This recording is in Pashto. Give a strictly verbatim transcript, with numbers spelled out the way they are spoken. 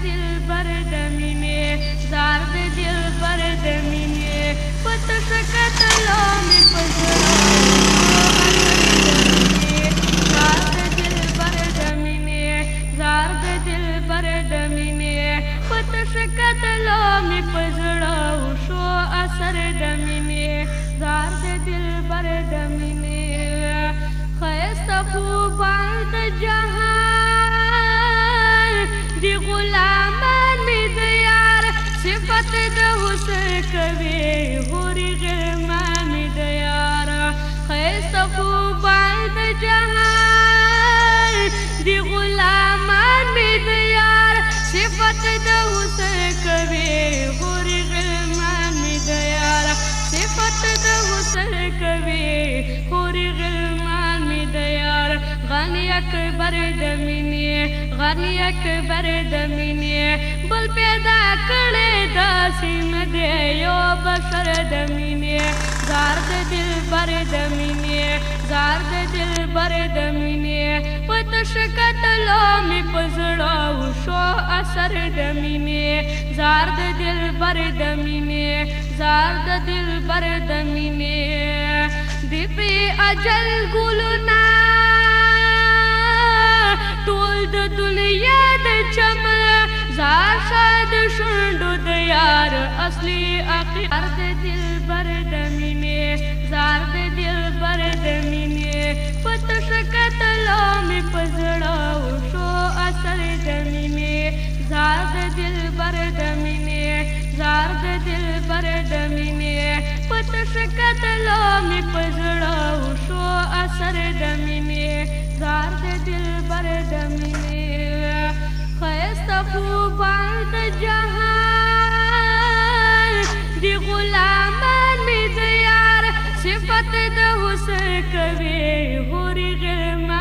دل بر د مینې زار د دل بر د مینې پت شکتلو مې په زړه زار د دل بر د مینې زار د دل بر د مینې پت شکتلو مې په زړه شو اثر د مینې زار د دل بر د مینې ښایسته خوبان د جهان دی غلامان مې د یار صفت د حسن کوي هورې غلمان مې د یار ښایسته خوبان د جهان دی غلامان مې د یار صفت د حسن کوي هورې غلمان مې د یار صفت د حسن کوي هورې غلمان مې د یار غني اکبر د مینې غني اکبر د مینې بل پیدا کړی داسې نه دی یو بشر د مینې زار د دل بر د مینې زار د دل بر د مینې په تش کتلو مې په زړه وشو اثر د مینې زار د دل بر د مینې زار د دل بر د مینې دی پې اجل ګلونه ټول د دنیا د چمن زار شاد شونډو د یار اصلي اخر د دل بر د مینې زار د دل بر د مینې په تش کتلو مې په زړه وشو اثر د مینې زار د دل بر د مینې زار د دل بر د مینې په تش کتلو مې په زړه وشو اثر د مینې زار د دل بر د مینې ښایسته خوبان د جهان دی غلامان مې د یار صفت د حسن کوي هورې غلمان